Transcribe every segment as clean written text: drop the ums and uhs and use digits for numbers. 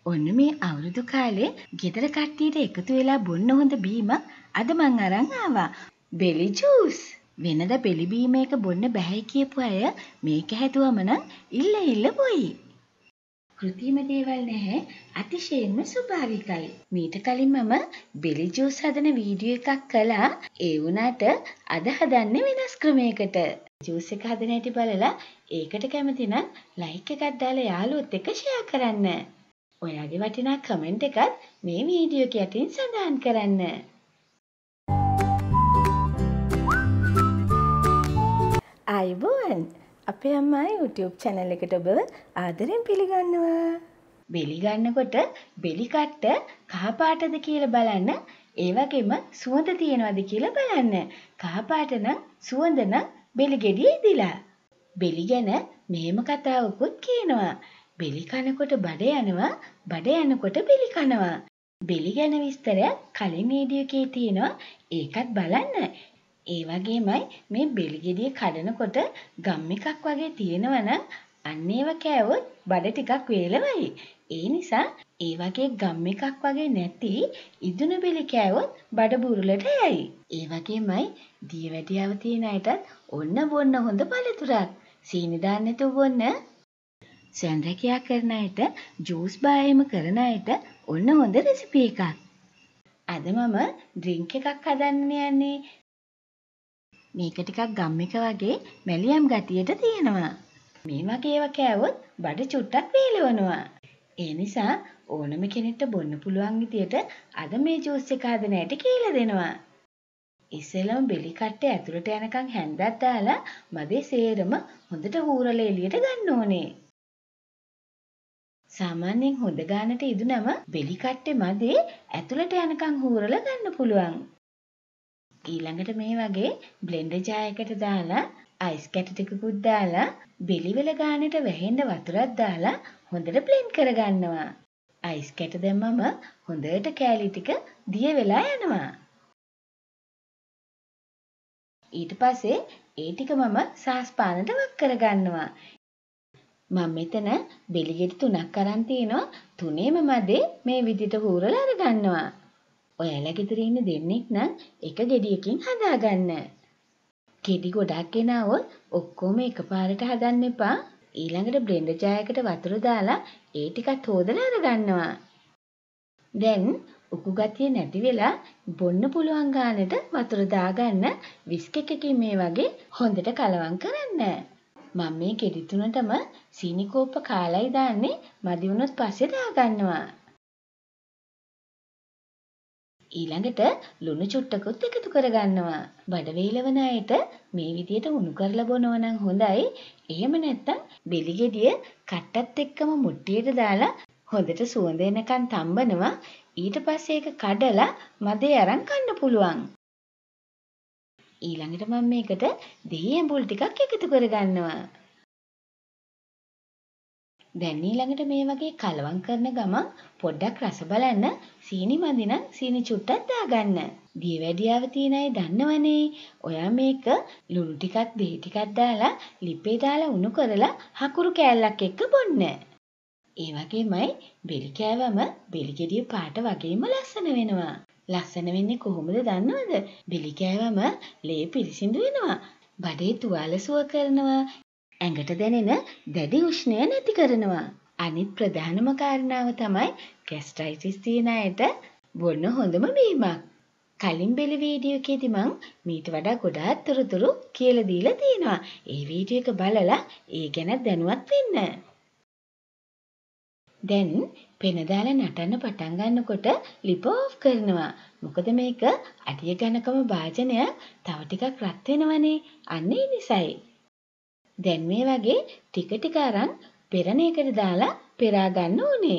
ඔන්න මේ අවුරුදු කාලේ ගෙදර කට්ටියට එකතු වෙලා බොන්න හොඳ බීමක් අද මං අරන් ආවා. බෙලි ජූස්. වෙනද බෙලි බීම එක බොන්න බැහැ කියපු අය මේක හැදුවම නම් ඉල්ල බොයි. කෘත්‍රිම දේවල් නැහැ, අතිශයින්ම ස්වභාවිකයි. මීට කලින් මම බෙලි ජූස් හදන වීඩියෝ එකක් කළා. ඒ වුණාට අද හදන්නේ වෙනස් ක්‍රමයකට. ජූස් එක හදන හැටි බලලා ඒකට කැමති නම් ලයික් එකක් දාලා යාළුවොත් එක්ක ෂෙයා කරන්න. ඔයාගේ වටිනා කමෙන්ට් එකත් මේ වීඩියෝ එක යටින් සඳහන් කරන්න. ආයුබෝවන් අපේ අම්මා YouTube channel එකට ඔබ ආදරෙන් පිළිගන්නවා. බෙලි ගන්නකොට බෙලි කට්ට කහ පාටද කියලා බලන්න. ඒ වගේම සුවඳ තියනවද කියලා බලන්න. කහ පාට නම් සුවඳ නම් බෙලි ගෙඩිය ඉදිලා. බෙලි ගැන මෙහෙම කතාවකුත් කියනවා. බෙලි කනකොට බඩ යනවා, බඩ යනකොට බෙලි කනවා. බෙලි ගැන විස්තරයක් කලින් වීඩියෝ එකේ තියෙනවා. ඒකත් බලන්න. ඒ වගේමයි මේ බෙලි ගෙඩිය කඩනකොට ගම් එකක් වගේ තියෙනවා නම් අන්න ඒව කෑවොත් බඩ ටිකක් වේලවයි. ඒ නිසා ඒ වගේ ගම් එකක් වගේ නැති ඉදුණු බෙලි කෑවොත් බඩ බුරුලට යයි. ඒ වගේමයි දියවැඩියාව තියෙන අයටත් ඔන්න බොන්න හොඳ පළතුරක්. සීනි දාන්න නැතුව බොන්න. සැන්රැකියා කරන අයට, ජූස් බායම කරන අයට ඔන්න හොඳ රෙසිපි එකක්. අද මම ඩ්‍රින්ක් එකක් හදන්න යන්නේ. මේක ටිකක් ගම් එක වගේ මැලියම් ගතියට තියෙනවා. මේ වගේ ඒවා කෑවොත් බඩ චුට්ටක් වේලවනවා. ඒ නිසා ඕනම කෙනෙක්ට බොන්න පුළුවන් විදියට අද මේ ජූස් එක හදන හැටි කියලා දෙනවා. ඉස්සෙල්ලම බෙලි කට්ටේ ඇතුළට යනකම් හැන්දක් දාලා මදේ සේරම හොඳට හූරලා එළියට ගන්න ඕනේ. සාමාන්‍යයෙන් හොඳ ගානට ඉදුණම බෙලි කට්ටේ මදේ ඇතුළට යනකම් හූරලා ගන්න පුළුවන්. ඊළඟට මේ වගේ බ්ලෙන්ඩර් ජායකට දාලා අයිස් කැට ටිකකුත් දාලා බෙලිවල ගානට වැහෙන්න වතුරක් දාලා හොඳට බ්ලෙන්ඩ් කරගන්නවා. අයිස් කැට දැම්මම හොඳට කෑලි ටික දිය වෙලා යනවා. ඊට පස්සේ ඒ ටික මම සාස්පානට වක් කරගන්නවා. මම මෙතන බෙලි ගෙඩි 3ක් අරන් තිනවා. 3ෙම මදේ මේ විදිහට හූරලා අරගන්නවා. ඔයාලා ගෙදර ඉන්න දෙන්නෙක් නම් එක ගෙඩියකින් හදාගන්න. ගෙඩි ගොඩක් ගෙනාවොත් ඔක්කොම එකපාරට හදන්න එපා. ඊළඟට බ්ලෙන්ඩර් ජායකට වතුර දාලා ඒ ටිකත් හොදලා අරගන්නවා. දැන් උකු ගතිය නැති වෙලා බොන්න පුළුවන් ගානට වතුර දාගන්න විස්ක් එකකින් මේ වගේ හොඳට කලවම් කරන්න. මම මේ ගෙඩි 3ටම සීනි කෝප්ප කාලයි දාන්නේ. මදි වුණොත් පස්සේ දාගන්නවා. ඊළඟට ලුණු චුට්ටකුත් එකතු කරගන්නවා. බඩ වේලවන අයට මේ විදියට උණු කරලා බොනවා නම් හොඳයි. එහෙම නැත්නම් බෙලි ගෙඩිය කට්ටත් එක්කම මුට්ටියට දාලා හොඳට සුවඳ එනකන් තම්බනවා. ඊට පස්සේ ඒක කඩලා මදේ අරන් කන්න පුළුවන්. ඊළඟට මම මේකට දෙහි ඇඹුල් ටිකක් එකතු කරගන්නවා. දැන් ඊළඟට මේ වගේ කලවම් කරන ගමන් පොඩ්ඩක් රස බලන්න. සීනි මදි නම් සීනි චුට්ටක් දාගන්න. දියවැඩියාව තියෙන අය දන්නවනේ. ඔයා මේක ලුණු ටිකක් දෙහි ටිකක් දාලා ලිපේ දාලා උණු කරලා හකුරු කෑල්ලක් එක්ක බොන්න. ඒ වගේමයි බෙලි කෑවම බෙලි ගෙඩිය පාට වගේම ලස්සන වෙනවා. ලස්සන වෙන්නේ කොහොමද දන්නවද? බෙලි කෑවම ලේ පිරිසිදු වෙනවා. බඩේ තුවාල සුව කරනවා. ඇඟට දැනෙන දැඩි උෂ්ණය නැති කරනවා. අනිත් ප්‍රධානම කාරණාව තමයි ગેස්ට්‍රයිටිස් තියෙන අයට බොන්න හොඳම බීමක්. කලින් බෙලි වීඩියෝ එකේදී මං මීට වඩා ගොඩාක් තොරතුරු කියලා දීලා තියෙනවා. ඒ වීඩියෝ එක බලලා ඒ ගැන දැනුවත් වෙන්න. දැන් පෙන දාලා නටන්න පටන් ගන්නකොට ලිප ඕෆ් කරනවා. මොකද මේක අඩිය ඝනකම භාජනයක් තව ටිකක් රත් වෙනවනේ. අන්න ඒ නිසයි. දැන් මේ වගේ ටික ටික අරන් පෙරණ එකට දාලා පෙරා ගන්න ඕනේ.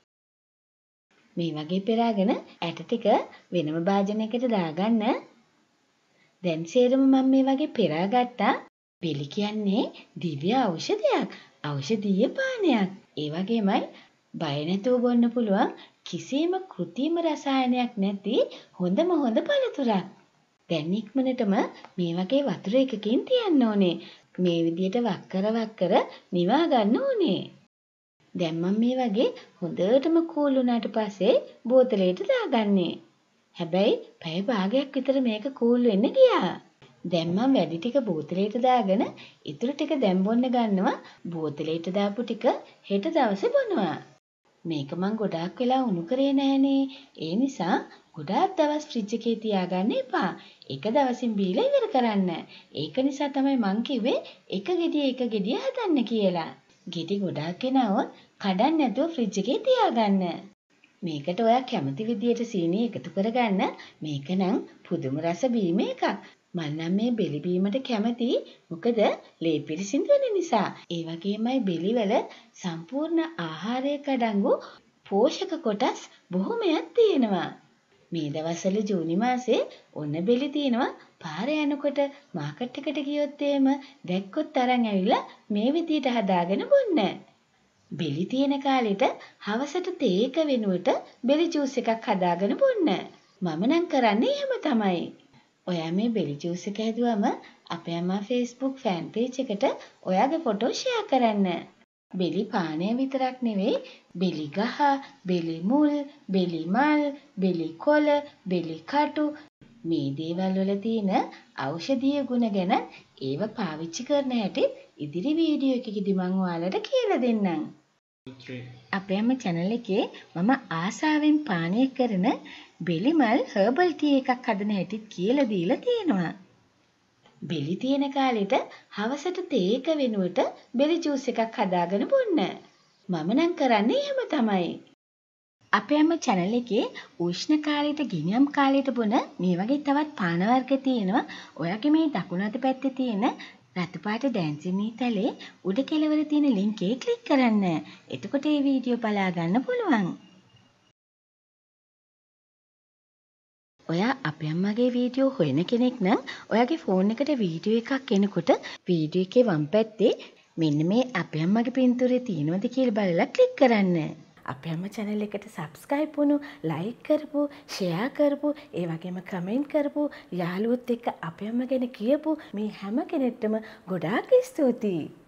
මේ වගේ පෙරාගෙන ඇට ටික වෙනම භාජනයකට දාගන්න. දැන් සේරම මම මේ වගේ පෙරා ගත්තා. බෙලි කියන්නේ දිව්‍ය ඖෂධයක්. ඖෂධීය පානයක්. ඒ වගේමයි බය නැතුව බොන්න පුළුවන් කිසිම කෘත්‍රිම රසායනයක් නැති හොඳම හොඳ පළතුරක්. දැන් ඉක්මනටම මේ වගේ වතුර එකකින් තියන්න ඕනේ. මේ විදියට වක්කර නිවා ගන්න ඕනේ. දැන් මම මේ වගේ හොඳටම කූල් වුණාට පස්සේ බෝතලයට දාගන්නේ. හැබැයි පැය භාගයක් විතර මේක කූල් වෙන්න ගියා. දැන් මම වැඩි ටික බෝතලයට දාගෙන ඉතුරු ටික දැන් බොන්න ගන්නවා. බෝතලයට දාපු ටික හෙට දවසේ බොනවා. මේක මං ගොඩාක් වෙලා උණු කරේ නෑනේ. ඒ නිසා ගොඩාක් දවස් ෆ්‍රිජ් එකේ තියාගන්න එපා. එක දවසින් බීලා ඉවර කරන්න. ඒක නිසා තමයි මං කිව්වේ එක ගෙඩිය හදන්න කියලා. ගෙඩි ගොඩාක් ගෙනාවොත් කඩන්න නැතුව ෆ්‍රිජ් එකේ තියාගන්න. මේකට ඔයා කැමති විදියට සීනි එකතු කරගන්න. මේක නම් පුදුම රස බීම එකක්. මම නම් මේ බෙලි බීමට කැමති. මොකද ලේ පිරිසිදු වෙන නිසා. ඒ වගේමයි බෙලිවල සම්පූර්ණ ආහාරයක අඩංගු පෝෂක කොටස් බොහොමයක් තියෙනවා. මේ දවස්වල ජූනි මාසේ ඔන්න බෙලි තියෙනවා. පාරේ යනකොට මාකට් එකට ගියොත් එහෙම දැක්කොත් අරන් ඇවිල්ලා මේ විදියට හදාගෙන බොන්න. බෙලි තියෙන කාලෙට හවසට තේ එක වෙනුවට බෙලි ජූස් එකක් හදාගෙන බොන්න. මම නම් කරන්නේ එහෙම තමයි. ඔයා මේ බෙලි ජූස් එක හැදුවම අපේ අම්මා Facebook ෆෑන් පේජ් එකට ඔයාගේ ෆොටෝ ෂෙයා කරන්න. බෙලි පානය විතරක් නෙවෙයි බෙලි ගහ, බෙලි මුල්, බෙලි මල්, බෙලි කොළ, බෙලි කටු මේ දේවල් වල තියෙන ඖෂධීය ගුණ ගැන ඒව පාවිච්චි කරන හැටි ඉදිරි වීඩියෝ එකකදී මම ඔයාලට කියලා දෙන්නම්. අපේ අම්මා channel එකේ මම ආසාවෙන් පානය කරන බෙලි මල් හර්බල් ටී එකක් හදන හැටිත් කියලා දීලා තියෙනවා. බෙලි තියෙන කාලෙට හවසට තේ එක වෙනුවට බෙලි ජූස් එකක් හදාගෙන බොන්න. මම නම් කරන්නේ එහෙම තමයි. අපේ අම්මා channel එකේ උෂ්ණ කාලෙට ගිනියම් කාලෙට බොන මේ වගේ තවත් පාන වර්ග තියෙනවා. ඔයාගේ මේ දකුණු අත පැත්තේ තියෙන රතු පාට ඩැන්සින් නීතලේ උඩ කෙළවර තියෙන link එක ක්ලික් කරන්න. එතකොට මේ වීඩියෝ බලා ගන්න පුළුවන්. ඔයා අපේ අම්මගේ වීඩියෝ හොයන කෙනෙක් නම් ඔයාගේ ෆෝන් එකට වීඩියෝ එකක් එනකොට වීඩියෝ එකේ වම් පැත්තේ මෙන්න මේ අපේ අම්මගේ පින්තූරය තියෙනවද කියලා බලලා ක්ලික් කරන්න. අපේ අම්මා channel එකට subscribe වුණු, like කරපු, share කරපු, ඒ වගේම comment කරපු යාළුවොත් එක්ක අපේ අම්මා ගැන කියපු මේ හැම කෙනෙක්ටම ගොඩාක් ස්තුතියි.